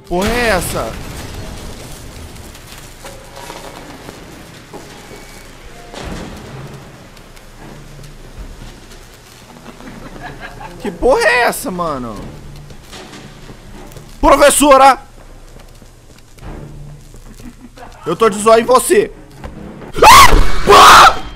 porra é essa? Que porra é essa, mano? Professora! Eu tô de zóio em você! Ah!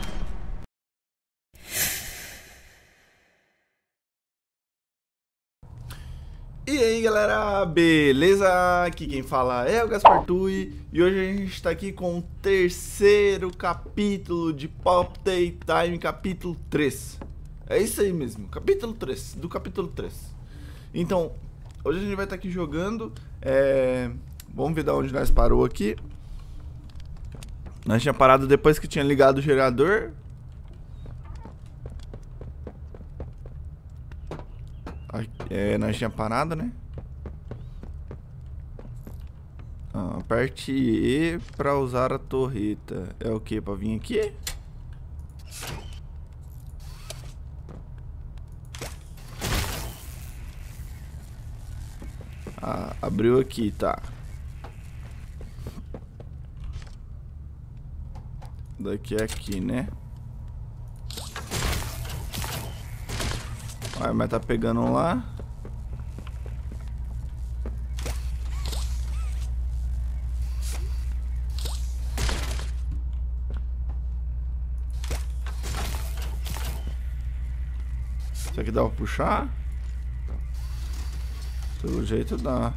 E aí galera, beleza? Aqui quem fala é o Gaspar Tui e hoje a gente tá aqui com o terceiro capítulo de Pop Day Time, capítulo 3. É isso aí mesmo, capítulo 3, do capítulo 3. Então, hoje a gente vai estar aqui jogando, vamos ver de onde nós parou aqui. Nós tinha parado depois que tinha ligado o gerador. Nós tinha parado, né? Aperte E pra usar a torreta. É o que? Pra vir aqui? Abriu aqui, tá. Daqui é aqui, né? Mas tá pegando um lá. Isso aqui dá pra puxar? Pelo jeito dá.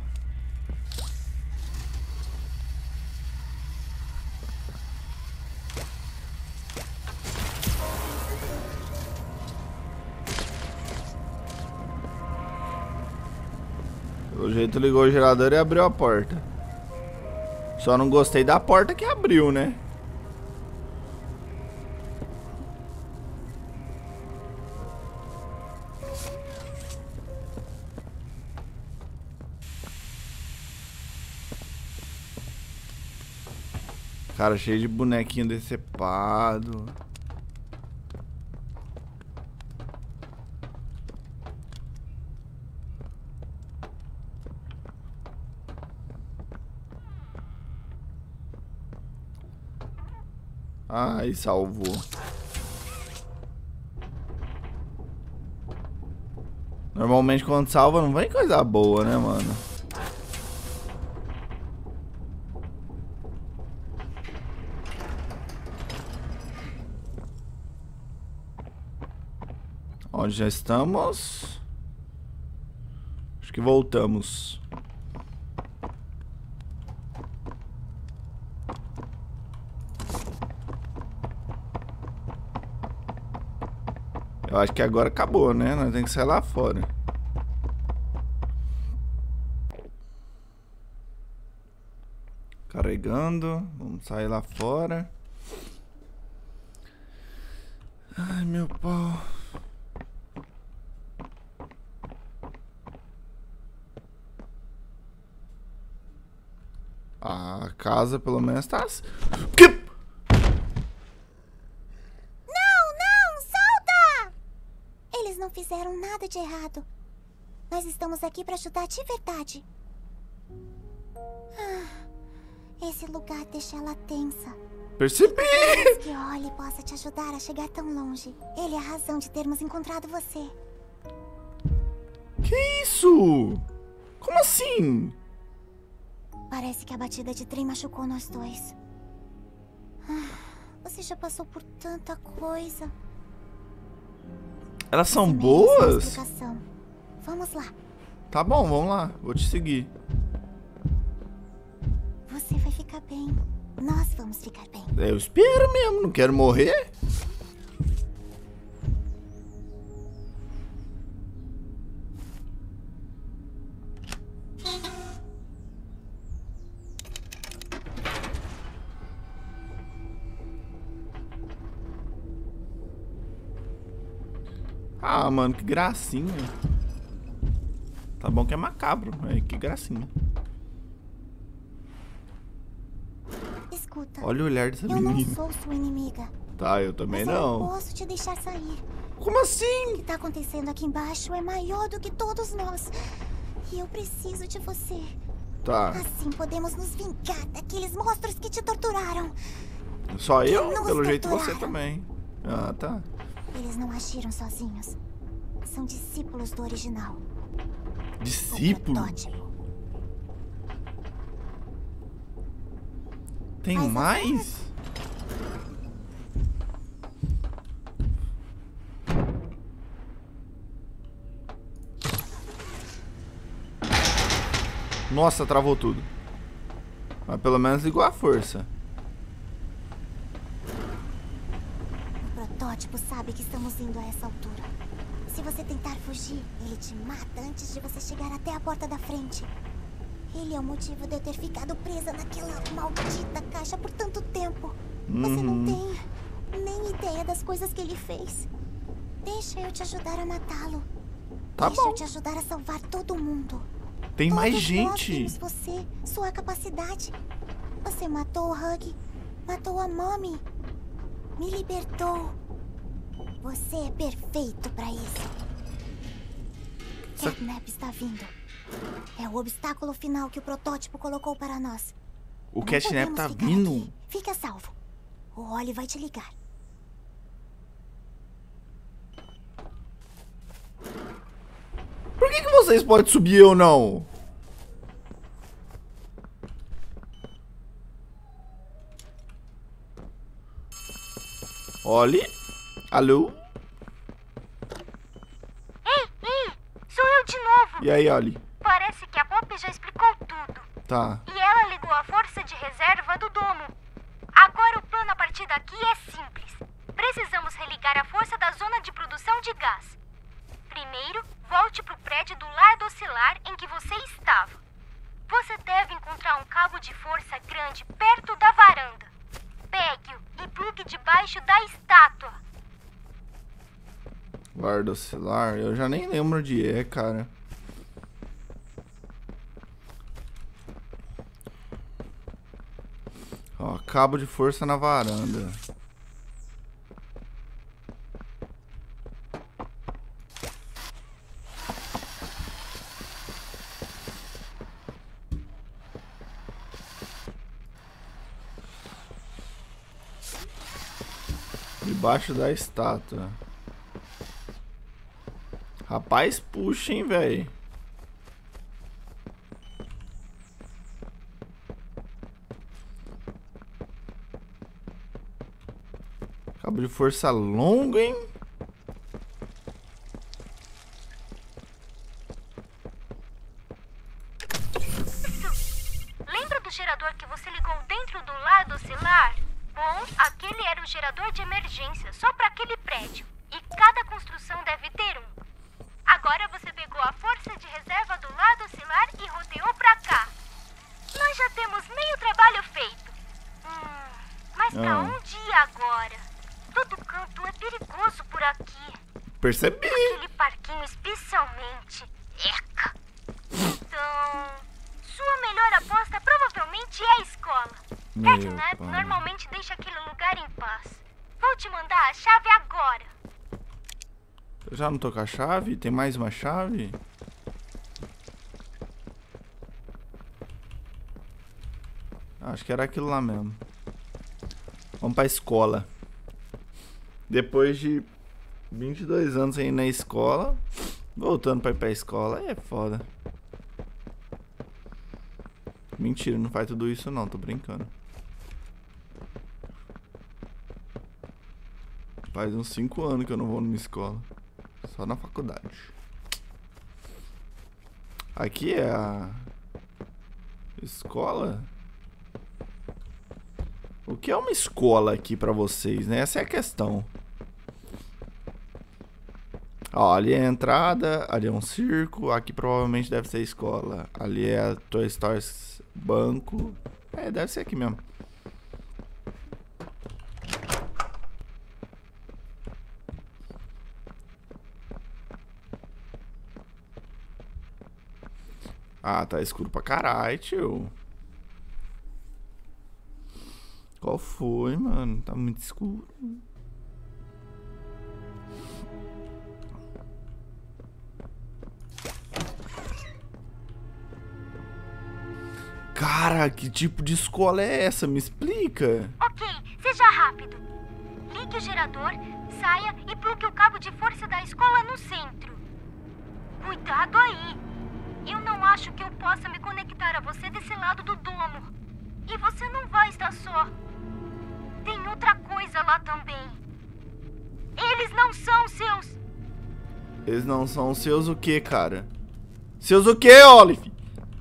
Pelo jeito ligou o gerador e abriu a porta. Só não gostei da porta que abriu, né? Cara, cheio de bonequinho decepado. Ai, salvou. Normalmente quando salva não vem coisa boa, né, mano? Onde já estamos? Acho que voltamos. Eu acho que agora acabou, né? Nós temos que sair lá fora. Carregando. Vamos sair lá fora. Ai, meu pau. A casa pelo menos tá... Que... Não fizeram nada de errado. Nós estamos aqui para ajudar de verdade. Esse lugar deixa ela tensa. Percebi! Que Ollie possa te ajudar a chegar tão longe. Ele é a razão de termos encontrado você. Que isso? Como assim? Parece que a batida de trem machucou nós dois. Você já passou por tanta coisa. Elas são boas? Vamos lá. Tá bom, vamos lá. Vou te seguir. Você vai ficar bem. Nós vamos ficar bem. Eu espero mesmo, não quero morrer. Ah, mano, que gracinha. Tá bom que é macabro, mas que gracinha. Escuta. Olha o olhar dessa menina. Eu não sou sua inimiga. Tá, eu também mas não. Eu não posso te deixar sair. Como assim? O que tá acontecendo aqui embaixo é maior do que todos nós. E eu preciso de você. Tá. Assim podemos nos vingar daqueles monstros que te torturaram. Só eu? nos Pelo jeito você torturaram. também. Ah, tá. Eles não agiram sozinhos. São discípulos do original. O Discípulo? protótipo. Tem Mas mais? Nossa, travou tudo. Mas pelo menos ligou a força. O protótipo sabe que estamos indo a essa altura. Se você tentar fugir, ele te mata antes de você chegar até a porta da frente. Ele é o motivo de eu ter ficado presa naquela maldita caixa por tanto tempo. Você não tem nem ideia das coisas que ele fez. Deixa eu te ajudar a matá-lo. Tá Deixa bom. eu te ajudar a salvar todo mundo. Tem mais Todos nós gente. vimos você, sua capacidade. Você matou o Hug, matou a Mommy, me libertou. Você é perfeito pra isso. Catnap está vindo. É o obstáculo final que o protótipo colocou para nós. O Não Catnap podemos tá ficar vindo. aqui. Fica salvo. O Oli vai te ligar. Por que vocês podem subir e eu não? Olhe. Alô? Ei, sou eu de novo. E aí, Olhe? Parece que a Pop já explicou tudo. Tá. E ela ligou a força de reserva do domo. Agora o plano a partir daqui é simples. Precisamos religar a força da zona de produção de gás. Primeiro, volte para o prédio do lado oscilar em que você estava. Você deve encontrar um cabo de força grande perto da varanda. Pegue-o e plugue debaixo da estátua. Guarda oscilar. Eu já nem lembro onde é, cara. Ó, cabo de força na varanda. Debaixo da estátua. Rapaz, puxa, hein, velho. Cabo de força longo, hein? Lembra do gerador que você ligou dentro do lado oscilar? Bom, aquele era o gerador de emergência, só para aquele prédio. E cada construção deve ter um. Agora você pegou a força de reserva do lado oscilar e rodeou para cá. Nós já temos meio trabalho feito. Mas pra onde ir agora? Todo canto é perigoso por aqui. Percebi. Aquele parquinho especialmente. Eca! Então, sua melhor aposta provavelmente é a escola. Meu Catnap pai. normalmente deixa aquele lugar em paz. Vou te mandar a chave agora. Eu já não tô com a chave? Tem mais uma chave? Acho que era aquilo lá mesmo. Vamos pra escola. Depois de 22 anos aí na escola, voltando pra ir pra escola, é foda. Mentira, não faz tudo isso não, tô brincando. Faz uns 5 anos que eu não vou numa escola. Só na faculdade. Aqui é a escola? O que é uma escola aqui pra vocês, né? Essa é a questão. Ó, ali é a entrada, ali é um circo, aqui provavelmente deve ser a escola. Ali é a Toy Story banco. É, deve ser aqui mesmo. Ah, tá escuro pra caralho, tio. Qual foi, mano? Tá muito escuro. Cara, que tipo de escola é essa? Me explica. Ok, seja rápido. Ligue o gerador, saia e plugue o cabo de força da escola no centro. Cuidado aí. Eu não acho que eu possa me conectar a você desse lado do domo. E você não vai estar só. Tem outra coisa lá também. Eles não são seus. Eles não são seus o quê, cara? Seus o quê, Olive?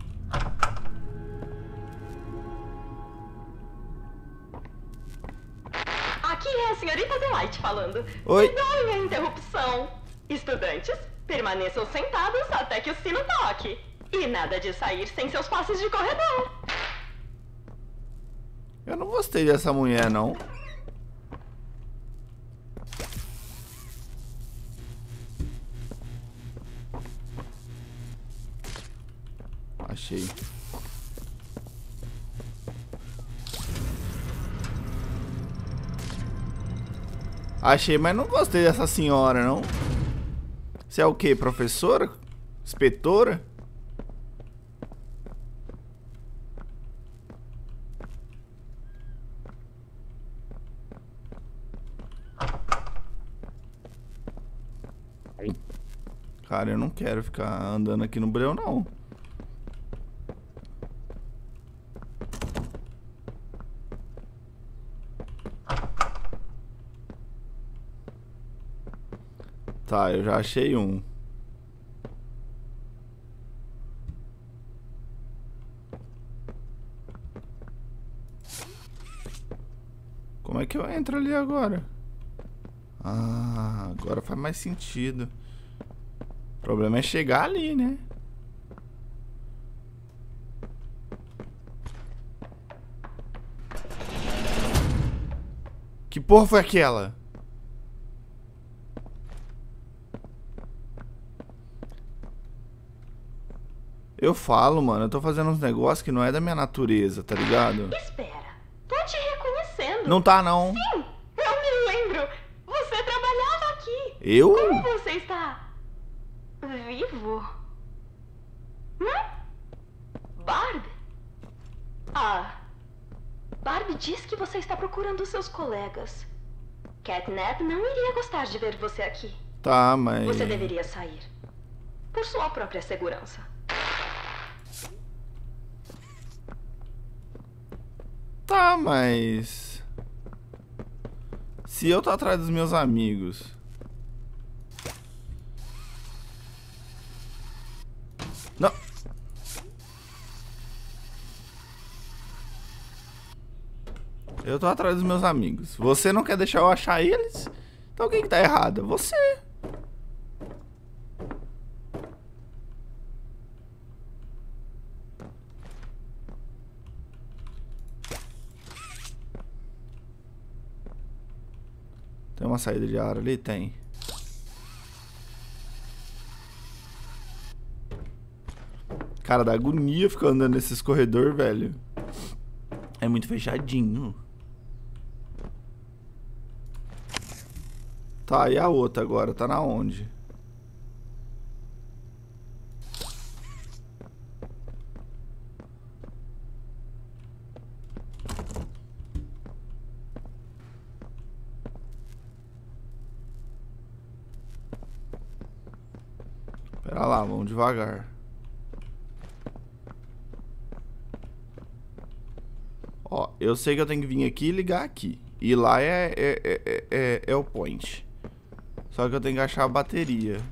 Aqui é a senhorita Delight falando. Oi. Perdoem a interrupção. Estudantes, permaneçam sentados até que o sino toque. E nada de sair sem seus passes de corredor. Eu não gostei dessa mulher, não. Achei. Achei, mas não gostei dessa senhora, não. Você é o quê? Professora? Inspetora? Cara, eu não quero ficar andando aqui no breu, não. Tá, eu já achei um. Como é que eu entro ali agora? Ah, agora faz mais sentido. O problema é chegar ali, né? Que porra foi aquela? Eu falo, mano, eu tô fazendo uns negócios que não é da minha natureza, tá ligado? Espera, tô te reconhecendo. Não tá, não. Sim, eu me lembro. Você trabalhava aqui. Eu? Como você está vivo? Barb? Ah, Barb diz que você está procurando seus colegas. Catnap não iria gostar de ver você aqui. Tá, mas... Você deveria sair. Por sua própria segurança. Tá, mas... Se eu tô atrás dos meus amigos... Não! Eu tô atrás dos meus amigos. Você não quer deixar eu achar eles? Então quem que tá errado? Você! Tem uma saída de ar ali? Tem. Cara, dá agonia ficar andando nesses corredores, velho. É muito fechadinho. Tá, e a outra agora? Tá na onde? Pera lá, vamos devagar. Ó, eu sei que eu tenho que vir aqui e ligar aqui. E lá é o point. Só que eu tenho que achar a bateria.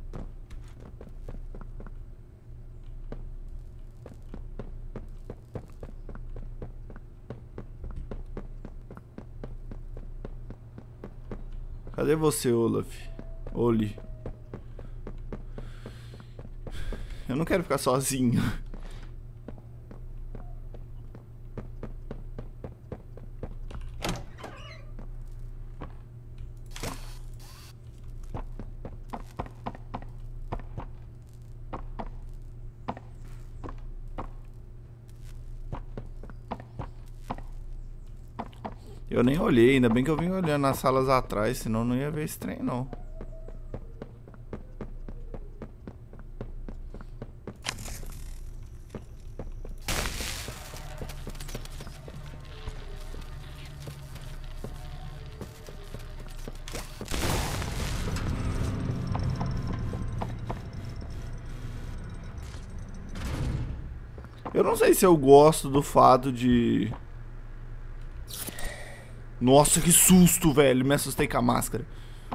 Cadê você, Olaf? Oli. Eu não quero ficar sozinho. Eu nem olhei, ainda bem que eu vim olhando nas salas atrás, senão não ia ver esse trem, não. Eu não sei se eu gosto do fato de... Nossa, que susto, velho. Me assustei com a máscara.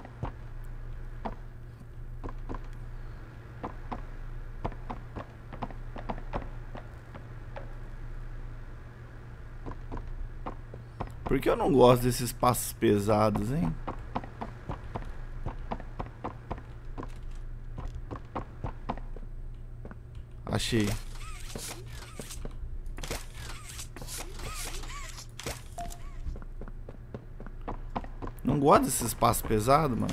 Por que eu não gosto desses passos pesados, hein? Achei. Não gosto desses passos pesados, mano.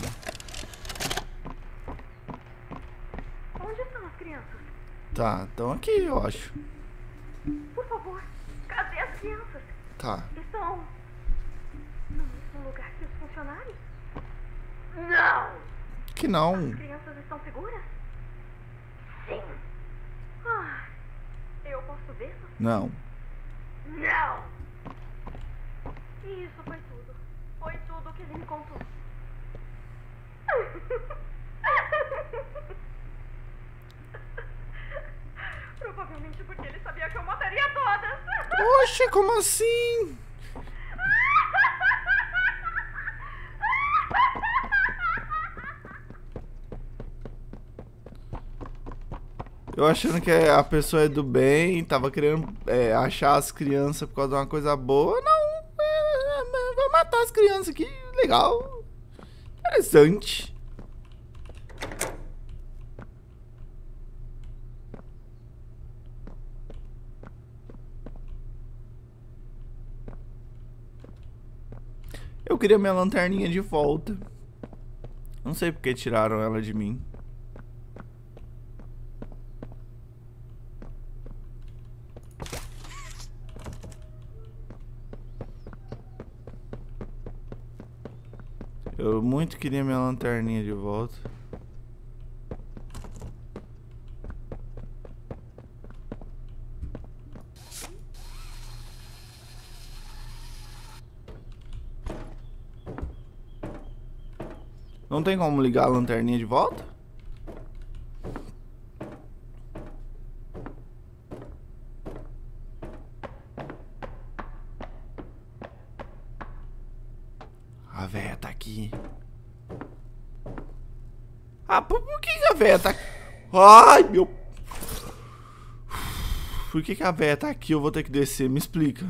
Onde estão as crianças? Tá, estão aqui, eu acho. Por favor, cadê as crianças? Tá. Estão no mesmo lugar que os funcionários? Não! Que não. As crianças estão seguras? Sim. Ah, eu posso vê-las? Não. Não! E isso foi tudo. Foi tudo que ele me contou. Provavelmente porque ele sabia que eu mataria todas. Oxe, como assim? Eu achando que a pessoa é do bem, tava querendo achar as crianças por causa de uma coisa boa. Não, vou matar as crianças aqui. Legal. Interessante. Eu queria minha lanterninha de volta. Não sei porque tiraram ela de mim. Eu muito queria minha lanterninha de volta. Não tem como ligar a lanterninha de volta? A véia tá aqui. Ah, por que a véia tá aqui? Ai, meu... Por que a véia tá aqui? Eu vou ter que descer, me explica.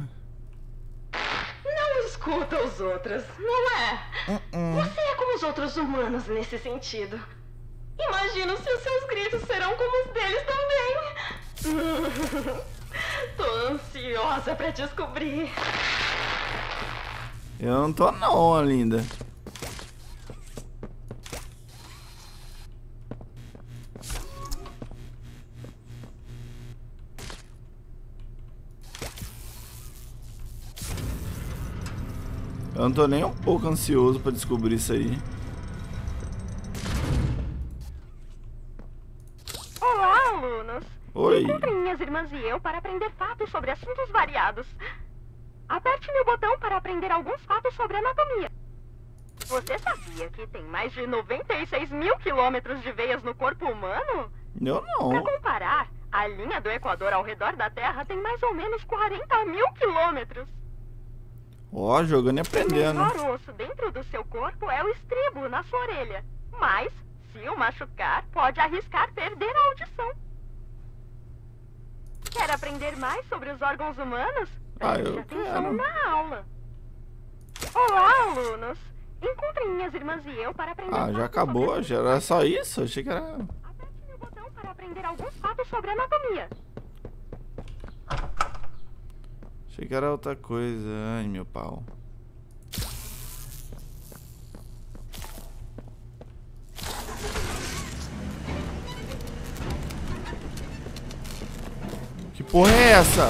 Não escuta os outros, não é? Você é como os outros humanos nesse sentido. Imagino se os seus gritos serão como os deles também. Tô ansiosa pra descobrir. Eu não tô não, linda. Eu não tô nem um pouco ansioso pra descobrir isso aí. Olá, alunos. Oi. Encontrem minhas irmãs e eu para aprender fatos sobre assuntos variados. Aperte meu botão para aprender alguns fatos sobre anatomia. Você sabia que tem mais de 96 mil quilômetros de veias no corpo humano? Eu Para não. comparar, a linha do Equador ao redor da Terra tem mais ou menos 40 mil quilômetros. Ó, jogando e O aprendendo. menor osso dentro do seu corpo é o estribo, na sua orelha. Mas, se o machucar, pode arriscar perder a audição. Quer aprender mais sobre os órgãos humanos? Ah, eu Preste atenção quero. na aula. Olá, alunos. Encontrem minhas irmãs e eu para aprender Ah, já fatos acabou? sobre Já era só isso? Achei que era... Aperte meu botão para aprender alguns fatos sobre anatomia. Achei que era outra coisa. Ai, meu pau. Que porra é essa?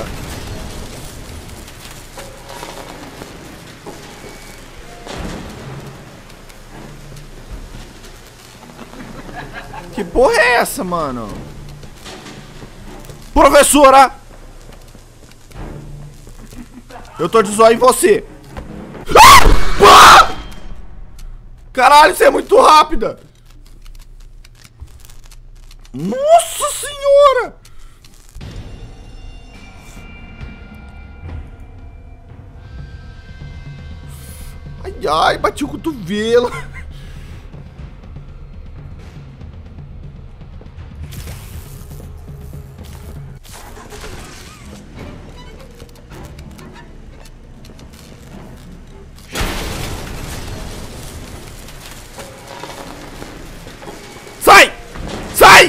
Que porra é essa, mano? Professora! Eu tô de zóio em você. Ah! Caralho, você é muito rápida. Nossa senhora! ai, bati o cotovelo. Sai! Sai!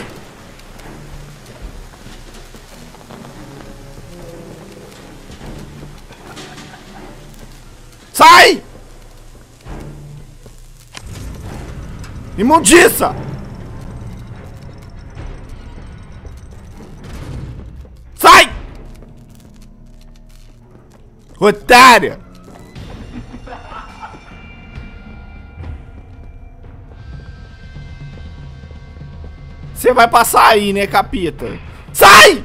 Sai! Imundiça! Sai! Otária! Você vai passar aí, né, capita? Sai!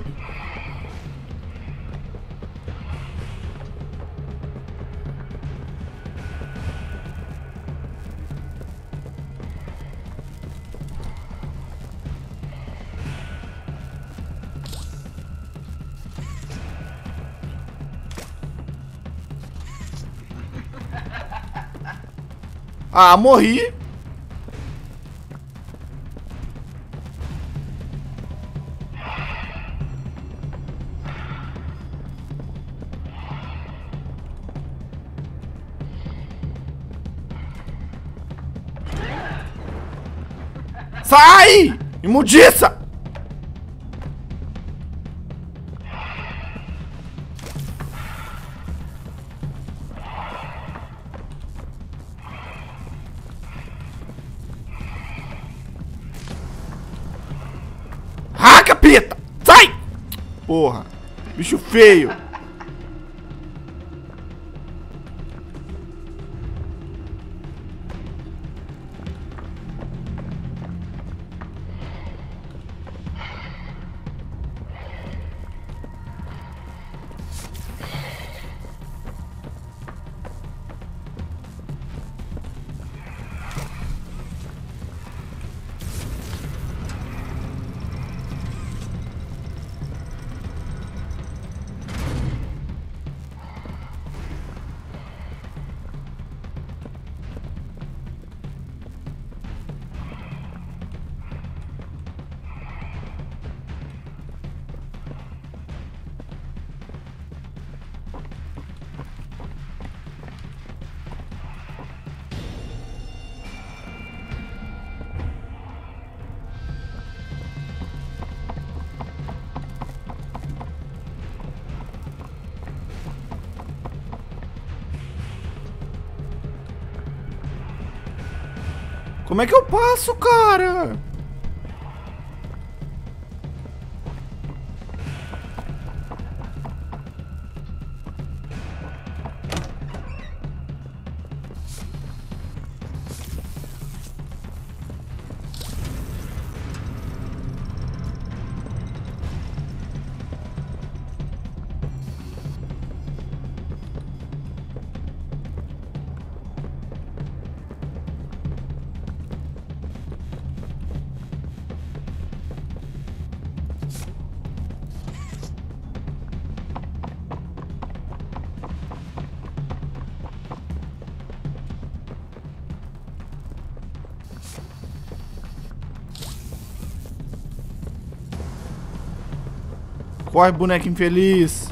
Ah, morri. Sai! Imundiça! Ah, capeta! Sai! Porra! Bicho feio! Como é que eu passo, cara? Corre, boneco infeliz.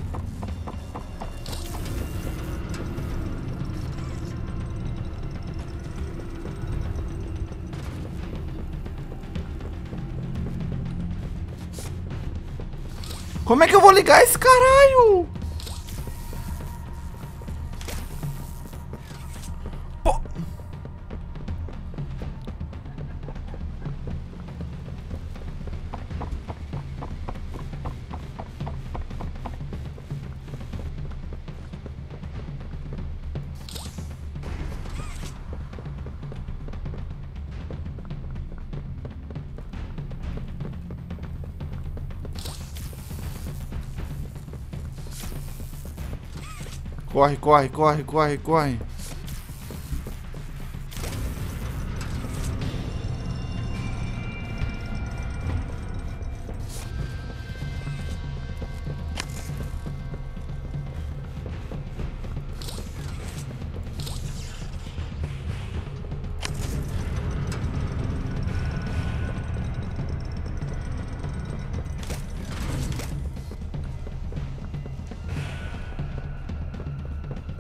Como é que eu vou ligar esse caralho? Pô. Corre, corre, corre, corre, corre.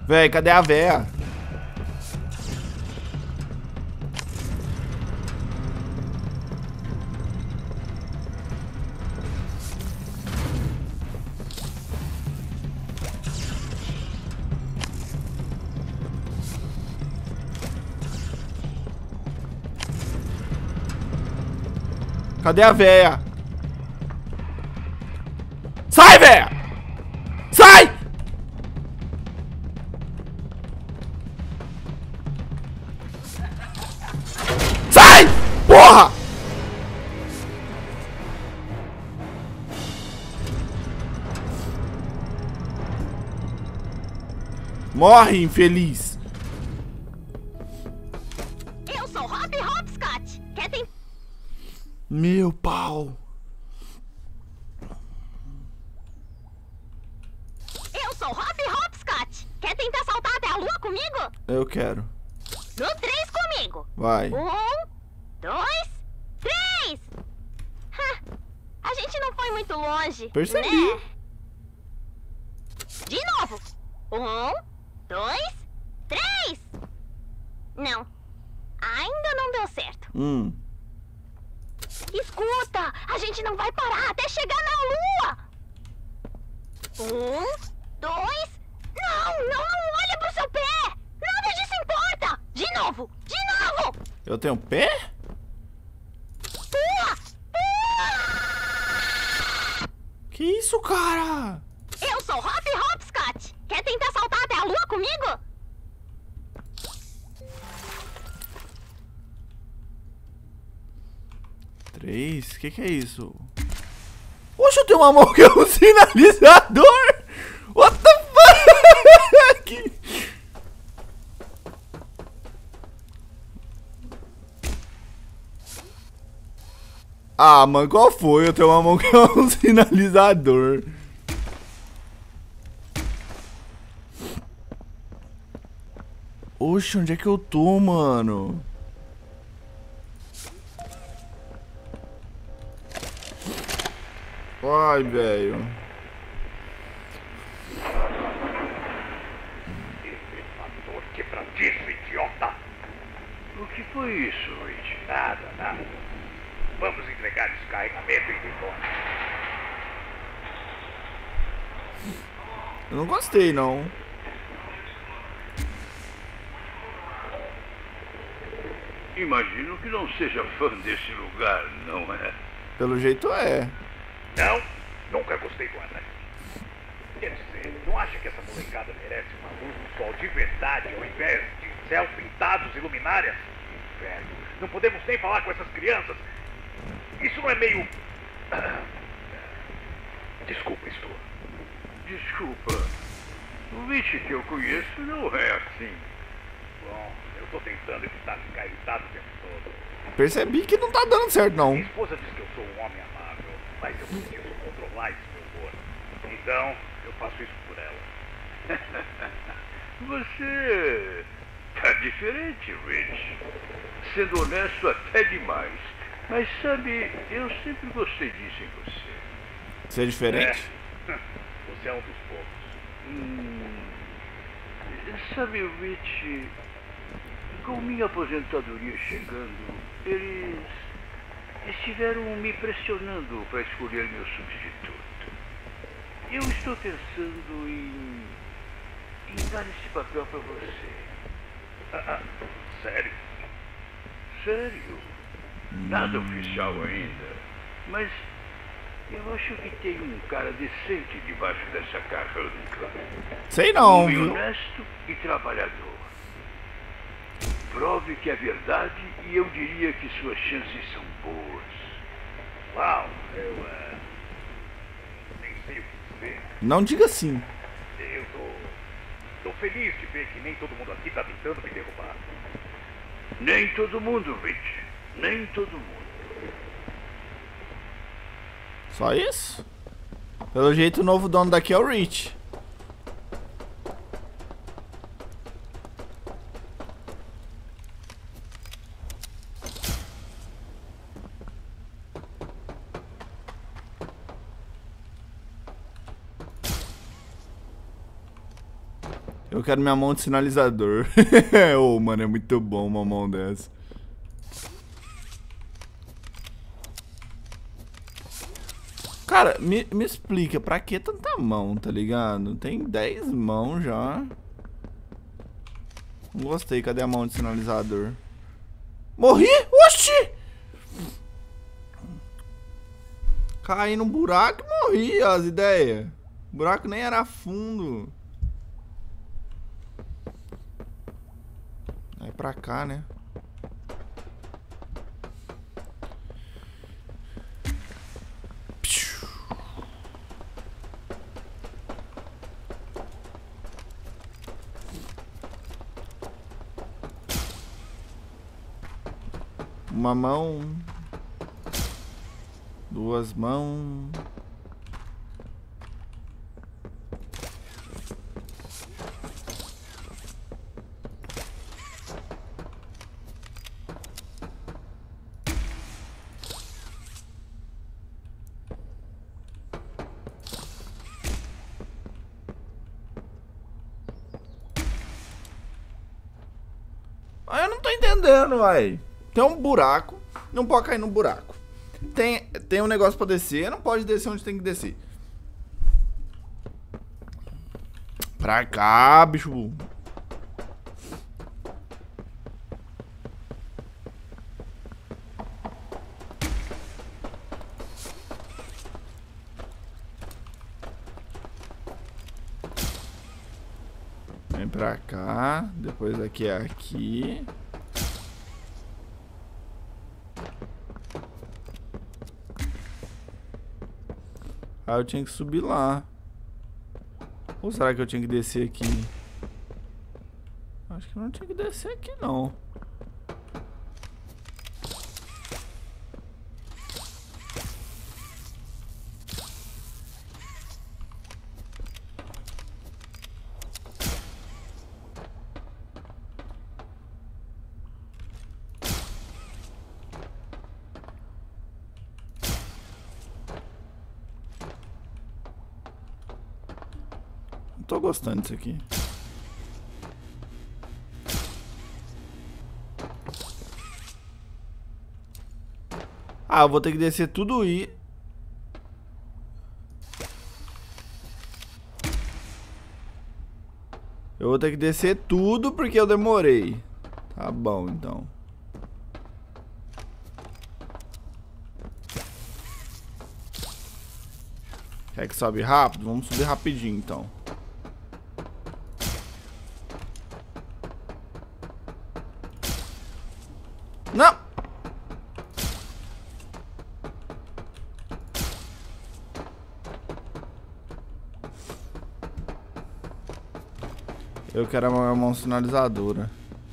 Véi, cadê a véia? Cadê a véia? Sai, véia! Sai! Sai! Porra! Morre, infeliz! Eu sou Hop Hopscotch. Quer tentar? Meu pau! Eu sou Hop Hopscotch. Quer tentar saltar até a lua comigo? Eu quero. No 3 comigo. Vai. 1, 2, 3. A gente não foi muito longe. Percebi. Né? De novo. 1, 2, 3. Não. Ainda não deu certo. Escuta, a gente não vai parar até chegar na lua. 1, 2. Não olha pro seu pé. Nada disso importa. De novo. Eu tenho pé? Pula. Que isso, cara? Eu sou Hop Hopscotch. Quer tentar saltar até a lua comigo? Três? Que é isso? Oxe, eu tenho uma mão que é um sinalizador! What the fuck? Ah, mano, qual foi? Eu tenho uma mão que é um sinalizador. Oxe, onde é que eu tô, mano? Ai, velho. Elevador quebradiço, idiota! O que foi isso, Rich? Nada. Vamos entregar esse carregamento e ir embora. Eu não gostei, não. Imagino que não seja fã desse lugar, não é? Pelo jeito é. Não, nunca gostei do Anarquia. Quer dizer, não acha que essa molecada merece uma luz do sol de verdade ao invés de céu pintados e luminárias? Inferno, não podemos nem falar com essas crianças. Isso não é meio... Desculpa, estou. Desculpa. O Rich que eu conheço não é assim. Bom, eu tô tentando evitar ficar irritado o tempo todo. Percebi que não tá dando certo, não. Minha esposa diz que eu sou um homem amável, mas eu preciso controlar esse meu humor. Então, eu faço isso por ela. Você tá diferente, Rich. Sendo honesto até demais. Mas sabe, eu sempre gostei disso em você. Você é diferente? Você é um dos poucos. Sabe, Rich, com minha aposentadoria chegando, eles estiveram me pressionando para escolher meu substituto. Eu estou pensando em dar esse papel para você. Sério? Sério? Nada oficial ainda, mas eu acho que tem um cara decente debaixo dessa carranca. Sei não, Homem viu? honesto e trabalhador. Prove que é verdade e eu diria que suas chances são boas. Uau, eu nem sei o que dizer. Não diga assim. Eu tô feliz de ver que nem todo mundo aqui tá tentando me derrubar. Nem todo mundo, Rich. Nem todo mundo. Só isso? Pelo jeito, o novo dono daqui é o Rich. Eu quero minha mão de sinalizador. Ô, mano, é muito bom uma mão dessa. Cara, me explica, pra que tanta mão, tá ligado? Tem 10 mãos já. Não gostei, cadê a mão de sinalizador? Morri? Oxi! Caí num buraco e morri, as ideias. O buraco nem era fundo. É pra cá, né? Uma mão. Duas mãos. Ah, eu não tô entendendo, vai. Tem um buraco, não pode cair no buraco. Tem um negócio pra descer, não pode descer onde tem que descer. Pra cá, bicho. Vem pra cá, depois aqui é aqui. Ah, eu tinha que subir lá. Ou será que eu tinha que descer aqui? Acho que eu não tinha que descer aqui, não. Tô gostando disso aqui. Ah, eu vou ter que descer tudo aí. Eu vou ter que descer tudo porque eu demorei. Tá bom, então. Quer que sobe rápido? Vamos subir rapidinho, então. Não! Eu quero a minha mão sinalizadora.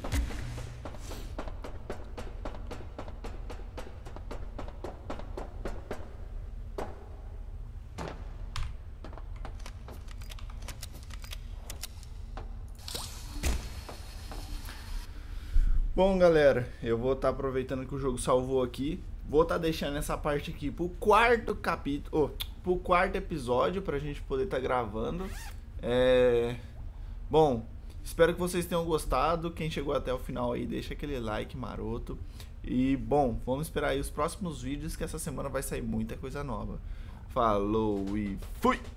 Bom, galera, eu vou estar aproveitando que o jogo salvou aqui. Vou estar deixando essa parte aqui pro quarto capítulo, pro quarto episódio, pra gente poder estar gravando. Bom, espero que vocês tenham gostado. Quem chegou até o final aí, deixa aquele like maroto. E, bom, vamos esperar aí os próximos vídeos, que essa semana vai sair muita coisa nova. Falou e fui!